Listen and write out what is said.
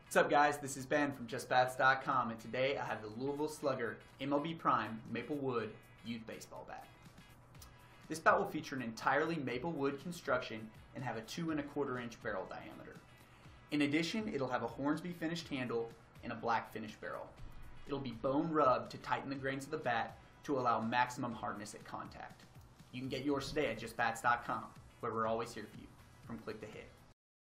What's up guys, this is Ben from JustBats.com, and today I have the Louisville Slugger MLB Prime Maple Wood Youth Baseball Bat. This bat will feature an entirely maple wood construction and have a 2 1/4 inch barrel diameter. In addition, it'll have a Hornsby finished handle and a black finish barrel. It'll be bone rubbed to tighten the grains of the bat to allow maximum hardness at contact. You can get yours today at JustBats.com, where we're always here for you, from click to hit.